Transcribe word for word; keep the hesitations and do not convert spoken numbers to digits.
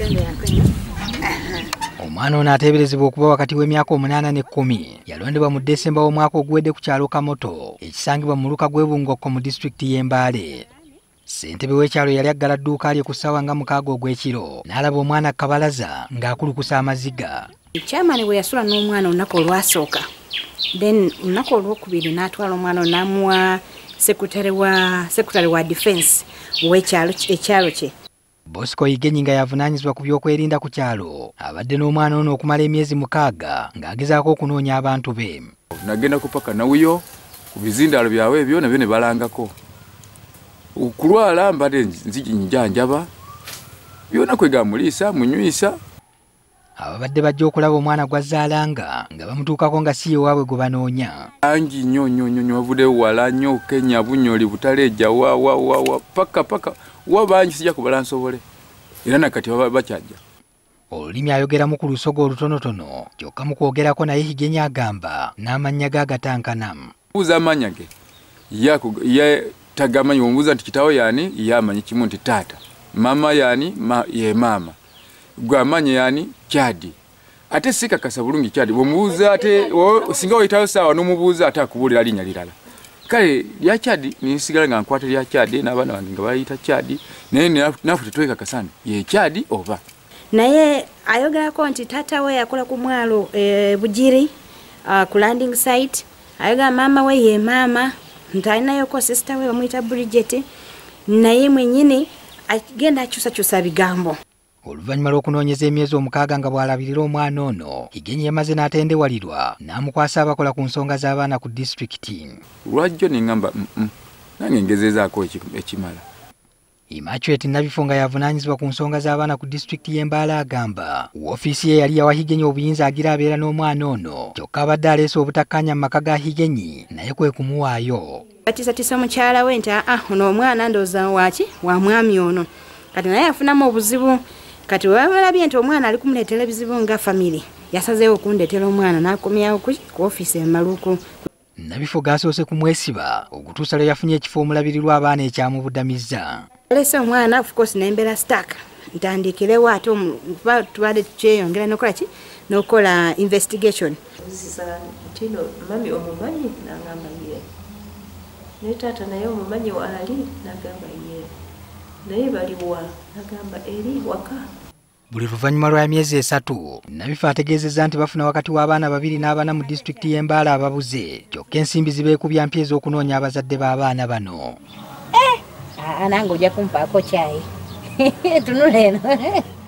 Omwana ono ateeberezebwa okuba wakati w'emyaka omunaana n'ekkumi yalondebwa mu Desemba w'omwaka oguwedde ku kyalo Khamoto ekisangibwa mu muluka gw'e Bungokho mu disitulikiti y'e Mbale. Ssentebe w'ekyalo yali aggala dduuka lye ku ssaawa nga mukaaga ogw'ekiro n'alaba omwana kabalaza ng'akulukusa amaziga. Chairman bwe yasula n'omwana olunaku olwasooka, then olunaku olwokubiri n'atwala omwana n'amuwa sekutale wa sekutale wa defense w'ekyalo ekyalo kye. Bosco Yigenyi nga yavunaanyizibwa ku by'okwerinda ku kyalo abadde n'omwana ono okumala emyezi mukaaga ng'agezaako okunoonya abantu be. Nagenda kupaka nawuyo ku bizindaalo byabwe ebyo nabyo ne balangako. Okulwala mbadde nzijanjaba byonna kwegamuliisa munywisa. Ababadde bajja okulaba omwana gw'azzaalanga nga bamutuukako nga si ewaabwe gwe banoonya. Angi nnyo nnyo nnyo wavudde wala nnyo Kenya Bunyoli Butaleja wa wa wa wa paka paka wa bangi sijja kubala nsobole era nakati bakyajja. Olulimi ayogeramu ku lusogo olutonotono kyokka mu kwogerako naye Higenyi agamba n'amannya ge agatankana. Buuza amannya ge ye tagamanyi omubuuza nti kitaawo yaani ye amanyi kimu nti taata, mama yaani ma, ye maama, gwe amanyi yaani Kyadi. Ate sikakasa bulungi Kyadi bw'omubuuza ate singa oyitayo saawa n'omubuuza ate akubuulira linnya lirala. Kale lya Kyadi ninsigala nga nkwata lya Kyadi n'abaana bange nga bayita Kyadi naye naffe tetwekakasa ye Kyadi oba. Naye ayogerako nti taata we yakola ku mwalo e, Bugiri uh, ku landing site. Ayogera maama we ye maama nti alinayo sister we bamuyita Bridget naye mwennyini agenda akyusakyusa bigambo. Oluvannyuma lw'okunoonyeza emyezi omukaaga nga bw'alabirira omwana ono, Higenyi yamaze n'atendewalirwa n'amukwasa abakola ku nsonga z'abaana ku disitulikiti. Lwajjo ne ngamba nange ngezezaako ekimala. Immaculate Nabifo nga yavunaanyizibwa ku nsonga z'abaana ku disitulikiti y'e Mbale agamba woofiisi ye yali yawa Higenyi obuyinza agira abeera n'omwana ono kyokka abadde aleese obutakkanya mu maka ga Higenyi naye kwe kumuwaayo. Batiisatiisa mukyala we nti ah ono omwana ndowooza waaki wa mwami ono kati naye afunamu obuzibu. Kati webalabye nti omwana ali kumuleetera ebizibu nga family yasazeewo okundeetera omwana n'akomyawo ku woofiisi e Maluku. Nabifo gaasoose kumwesiba okutuusa lwe yafunye ekifo omulabirirwa abaana ekyamubudamizza. Alese omwana of course n'embeera stack ntandikirewo ate kuba tubadde tukyeyongera n'okola ki n'okola investigation. Tino mami omumanyi n'agamba ye ne taata naye omumanyi ali n'agamba ye naye baliwa n'agamba eri waka. Buli luvannyuma lwa myezi esatu Nabifo ategeezezza nti bafuna wakati w'abaana babiri n'abana mu disitulikiti y'e Mbale ababuze kyokka ensimbi zibeekubya mpya ez'okunoonya abazadde b'abaana bano. Eh, nange ojja kumpaako kyayi tunula eno.